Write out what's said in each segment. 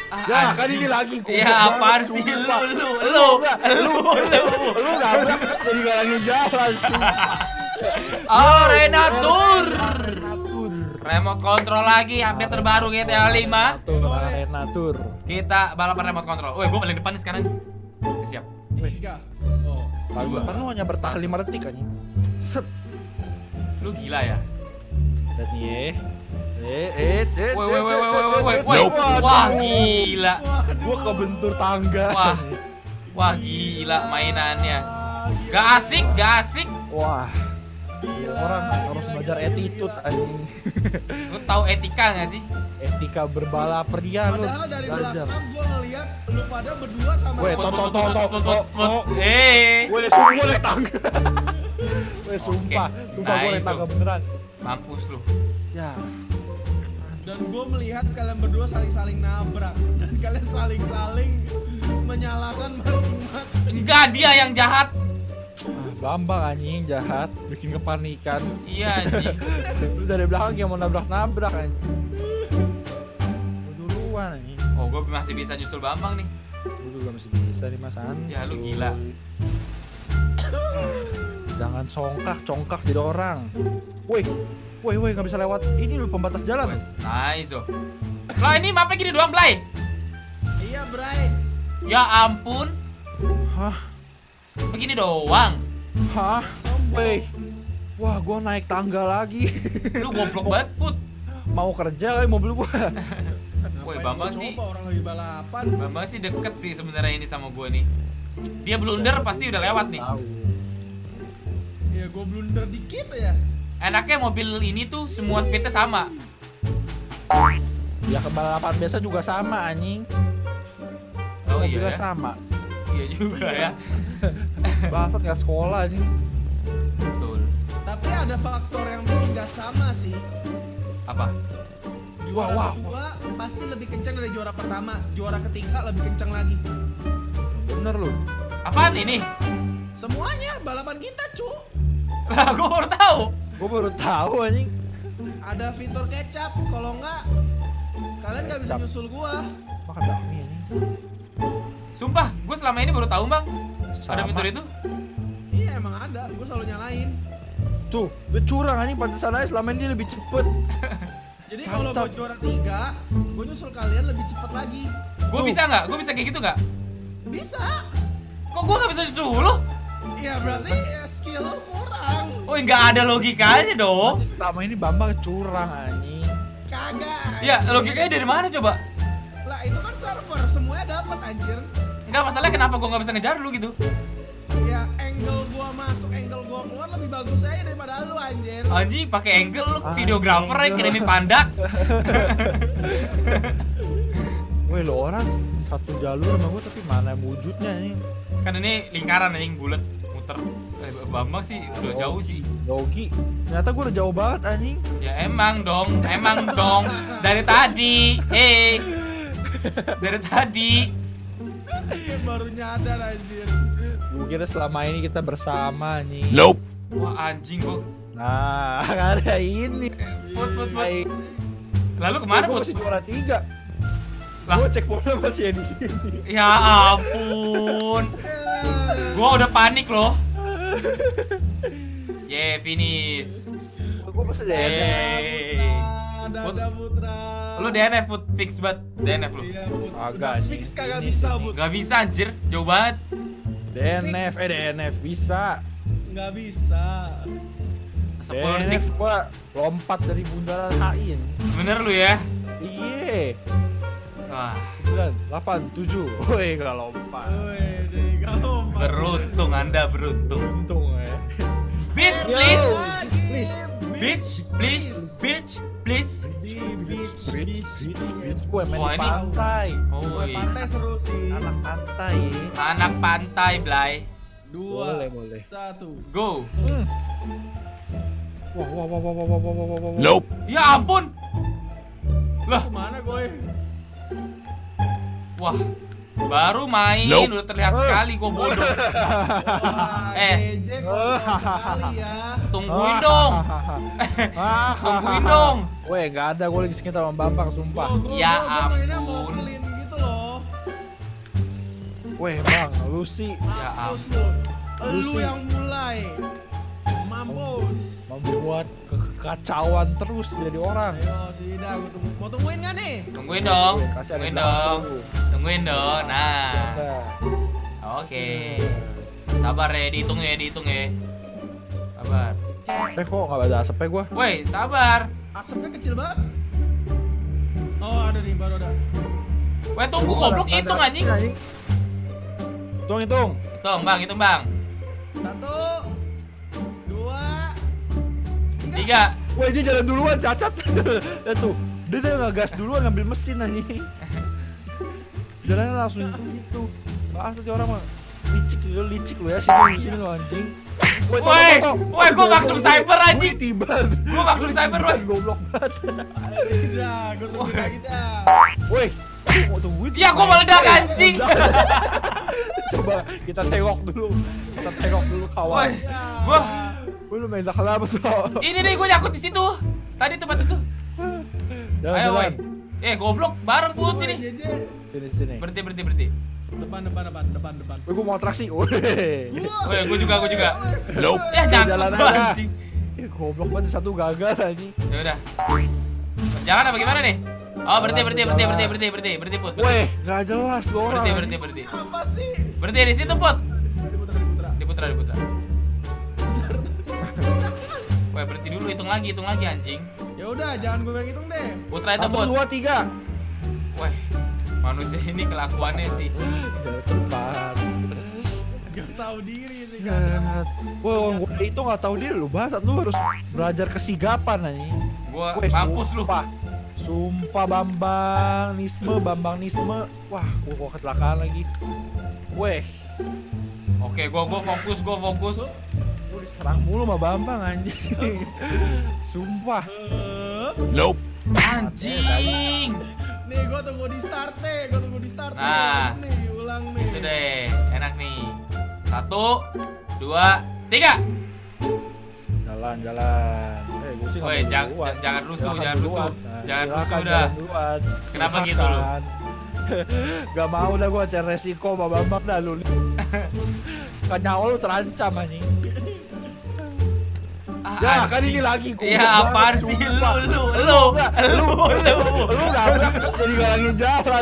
Ya kan ini lagi gua. Ya apaan sih lu nabrak terus jadi ngalangin jalan sih. Oh, Renatur. Remote control lagi, update terbaru GTA 5. Renatur. Kita balapan remote control. Woi, gua paling depan nih sekarang. Oke, siap. 3. Oh. Lalu kan lu hanya bertahan 5 detik anjing. Set. Lu gila ya? Dan ye. Woi. Wah, gila. Gua kebentur tangga. Wah, gila mainannya. Gak asik. Wah. Orang harus belajar attitude anjing. Lu tahu etika gak sih? Etika berbalap dia lu. Padahal dari Belajar. belakang gua ngeliat lu pada berdua sama. Weh, Weh, sumpah naik tangga. Weh, sumpah gua naik tangga beneran. Mampus lu. Ya. Dan gue melihat kalian berdua saling-saling nabrak dan kalian saling-saling menyalahkan masing-masing. Enggak, dia yang jahat. Bambang anjing jahat, bikin kepanikan. Iya anjing. Lu dari belakang yang mau nabrak anjing. Lu duluan anjing. Oh, gue masih bisa nyusul Bambang nih. Lu juga masih bisa nih Mas An. Ya lu gila. Jangan congkak jadi orang. Woi, nggak bisa lewat. Ini lu pembatas jalan. Wes, nice oh. Lah ini mapnya gini doang, Blay. Iya, Bray. Ya ampun. Hah? Begini doang. Hah? Woi. Wah, gua naik tangga lagi. Lu goblok banget, Put. Mau kerja kali mobil gua. Woi, Bambang sih. Orang lagi balapan. Bambang sih deket sih sebenarnya ini sama gua nih. Dia blunder pasti udah lewat nih. Iya, gue blunder dikit ya. Enaknya mobil ini tuh semua speednya sama. Ya ke balapan biasa juga sama anjing. Oh Mobilnya iya ya? sama. Iya juga ya. Bangsat nggak sekolah anjing. Betul. Tapi ada faktor yang bikin gak sama sih. Apa? Juara kedua pasti lebih kencang dari juara pertama. Juara ketiga lebih kencang lagi. Bener lu. Apaan ini? Semuanya balapan kita, cu. Lah, gua baru tahu. Gua baru tahu anjing. Ada fitur kecap. Kalau enggak, kalian nggak bisa nyusul gua. Makan bakmi anjing. Sumpah, gua selama ini baru tahu, Bang. Ada Sama. fitur itu? Iya, emang ada. Gua selalu nyalain. Tuh, dia curang anjing, pantesan aja selama ini dia lebih cepet. Jadi kalau gua juara 3, gua nyusul kalian lebih cepet lagi. Gua bisa nggak? Gua bisa kayak gitu nggak? Bisa. Kok gua nggak bisa nyusul lu? Iya, berarti skill lu kurang. Oh, nggak ada logikanya dong. Selama ini Bambang curang anjing. Kagak. Ya, logikanya dari mana coba? Lah, itu kan server, semuanya dapat anjir. Enggak, masalahnya kenapa gua nggak bisa ngejar lu gitu? Ya, angle gua masuk, angle gua keluar lebih bagus aja daripada lu anjir. Anjing, pakai angle lu videografer yang kirimin Pandax. Woi, lo orang satu jalur sama gua tapi mana wujudnya anjing. Kan ini lingkaran anjing bulat muter. Bambang sih udah jauh sih. Yogi, ternyata gua udah jauh banget anjing. Ya emang dong. Dari tadi. Dari tadi. Baru nyadar anjir. Gua kira selama ini kita bersama anjing. Nope. Wah, anjing gua. Nah, ada ini. Put. Lalu kemana, Gua Put? masih juara 3. Lah. Gua cek poinnya masih di sini. Ya ampun. Gua udah panik loh. Finish. Gua masih DNF. Dadah Putra. Lu DNF, Put. Fix banget. DNF lu. Iya, Put. Agak, Udah fix kagak bisa, Put. Gak bisa anjir, jauh banget. DNF bisa. Nggak bisa. 10 detik. DNF gua lompat dari bundaran HI ini. Bener lu ya? Iye. Wah, 9, 8, 7. Woi, gak lompat. Woi, deh, kalau beruntung Anda beruntung. Untung ya. Bitch, please. Please. Bitch, please. Di beach. Beach gue main Wah, di ini- pantai. Oh, iya. Pantai seru sih. Anak pantai. Anak pantai, Blay. 2, Boleh. 1. Go. Wah. Nope. Ya ampun. Lah, Kemana gue? wah. Baru main Nope. udah terlihat sekali gua bodoh. Wah, JJ kotor sekali ya. Tungguin dong. Tungguin dong. Weh, gak ada, gue lagi sekitar sama Bambang, sumpah. Gua Ya mainnya mau ampun. clean gitu loh. Weh bang, lu sih Ya Mampus ampun. lu. Lu sih. yang mulai. Mampus. membuat kekacauan terus jadi orang. Ayo sini dah, gua tunggu. Mau tungguin nggak nih? Tungguin dong. Iya, kasih ada Tungguin belakang dong. dulu. Tungguin dong. Nah. Nah, Oke. Sabar ya, dihitung ya, dihitung ya. Sabar. kok nggak ada asapnya gua? Woi, sabar. Asapnya kecil banget. Oh ada nih, baru ada. Woi, tunggu goblok, hitung anjing. Hitung, hitung. Hitung bang, hitung bang. 1, 2, 3. Wah, dia jalan duluan, cacat. Ya tuh, dia ngegas duluan ngambil mesin anjing. Jalannya langsung gitu. Bahas tadi orang mah licik lu ya, sini lu anjing. Woi, woi, gua Magnum Cyber anjing. Tiba. Gua Magnum Cyber, woi. Goblok banget. dah, gua tungguin lagi dah. Woi, mau tungguin. Ya, gua meledak anjing. Coba kita tengok dulu. Kita tengok dulu kawan. Woi, gua Woi, lu main dak apa sih? ini nih gua nyangkut di situ. Tadi tempat itu. Ayo, woi. Goblok, bareng put Woi, sini. JJ. Sini. Berhenti, berhenti, berhenti. Depan. Woi, gua mau atraksi. Woi. Woi, gua juga. Nope. Ya nyangkut Jalan gua aja. anjing. Goblok banget satu gagal anjing. Ya udah. Jangan apa gimana nih? Oh, berhenti put. Weh, nggak jelas lu orang. Berhenti. Apa sih? Berhenti di situ put. Diputra. Diputra. Woi, berhenti dulu, hitung lagi anjing. Ya udah, jangan gue yang hitung deh. Putra itu put. 1, 2, 3. Wah, manusia ini kelakuannya sih. Cepat. Gak tahu diri sih. Wah, gua itu nggak tahu diri lu, Basat. Lu harus belajar kesigapan anjing. Gua Weh, mampus lu. Sumpah Bambang Nisme. Wah, gua kecelakaan lagi. Weh, Oke, gua fokus. gua diserang mulu sama Bambang anjing. Sumpah. Nope. Anjing. Nih, gue tunggu di start deh. Nah. Nih, ulang nih. Itu deh, enak nih. 1, 2, 3. Jalan. Gua sih nggak Woi, mau duluan. jangan rusuh, Silakan jangan rusuh. duluan. Nah, Jangan silakan rusuh dah. jalan duluan. Kenapa Silakan. gitu lu? Gak mau dah gua cari resiko sama Bambang dah lu. Kan nyawa lu terancam anjing. Ya kan ini lagi gua. Ya apaan sih lu nabrak terus jadi galangin jalan.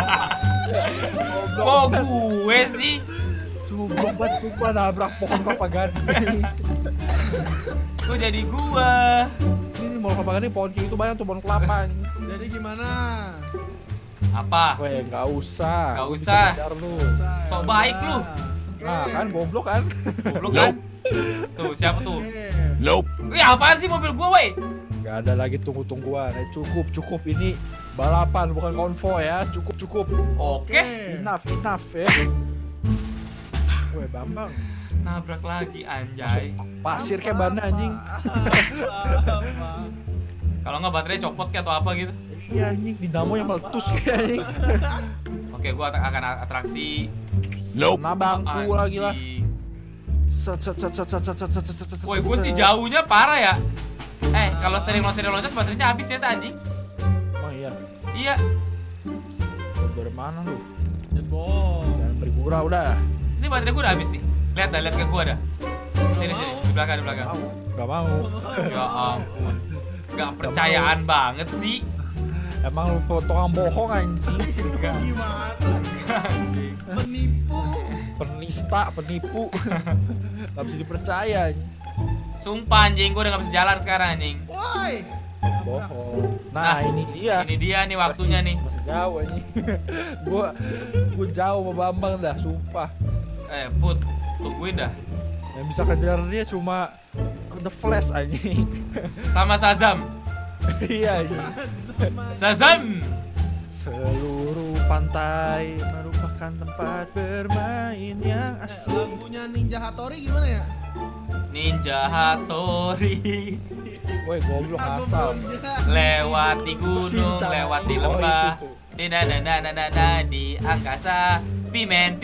Kok gue sih? Sumpah nabrak pohon kelapa gading. Kok jadi gua? Ini mau kelapa gading pohon kayak itu banyak tuh pohon kelapa. Jadi gimana? Apa? Weh, nggak usah. Nggak Gua usah. bisa ngajar lu. Sok baik lu. Nah kan goblok kan. Goblok kan? Tuh, siapa tuh? Nope. Wih, apaan sih mobil gua, woi? Gak ada lagi tunggu-tungguan. Cukup ini balapan bukan konvoy ya. Cukup. Oke. Enough ya. Weh, Bambang. Nabrak lagi anjay. Pasir kayak ban anjing. Kalau nggak baterai copot kayak atau apa gitu. Iya anjing, dinamo yang meletus kayak anjing. Oke, gua akan atraksi. Nah bangku lagi lah. Anjing. Set. Woi, gua sih jauhnya parah ya. Kalau sering loncat baterainya habis ternyata anjing. Oh iya. Iya. Dari mana lu? Jebol. Jangan bergurau udah. Ini baterai gua udah habis nih. Lihat ke gua dah. Sini, di belakang. Gak mau. Ya ampun. Gak percayaan banget sih. Emang lu potongan bohong anjing. Gimana? Anjing. Penipu. Penipu. Gak bisa dipercaya anjing. Sumpah anjing, gua udah gak bisa jalan sekarang anjing. Woi. Bohong. Nah, ini dia. Ini dia nih waktunya nih. Masih jauh anjing. Gua jauh sama Bambang dah, sumpah. Put, tungguin dah. Yang bisa kejar dia cuma The Flash anjing. Sama Shazam. Iya anjing. Shazam. Seluruh pantai merupakan tempat bermain yang asik. Lagunya Ninja Hattori gimana ya? Ninja Hattori. Woi, goblok asal. Lewati gunung, Shinchan. lewati Oh, lembah. itu tuh. Di angkasa. Pimen.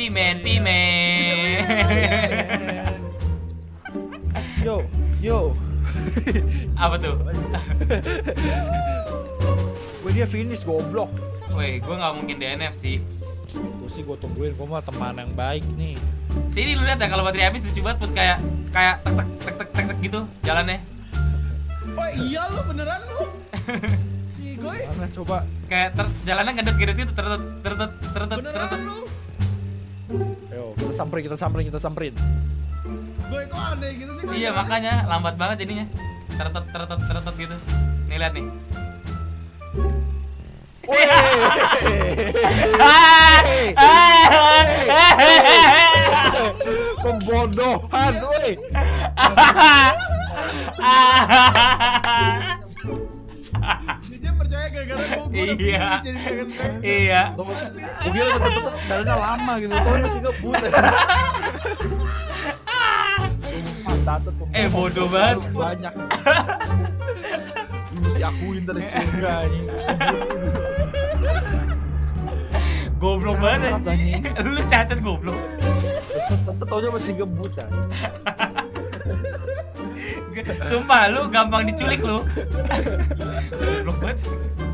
Yo. Apa tuh? Gue dia finish goblok. Woi, gue nggak mungkin DNF sih. Gue tungguin, gue mah teman yang baik nih. Sini lu lihat ya kalau baterai habis lucu banget Put, kayak tek tek tek tek tek tek gitu jalannya. Oh iya lu beneran lu. Si Goy. Mana coba? Kayak jalannya ngedet-ngedet gitu tertet tertet tertet Beneran tertet. lu. Ayo, kita samperin. Goy kok aneh gitu sih Goy? Iya makanya lambat banget jadinya. Tertet tertet tertet gitu. Nih lihat nih. Pembodohan, woi. Dia percaya gara-gara gue Iya. jadi kagak. Iya. Gue kira tetep jalannya lama gitu, tapi masih ngebut. Sumpah, Tatet pembodohan. Bodoh banget. Banyak. Lu mesti akuin tadi surga ini. Goblok banget Cacat, anjing. Lu cacat goblok. Tetep taunya masih ngebut kan. Sumpah lu gampang diculik lu. Goblok banget.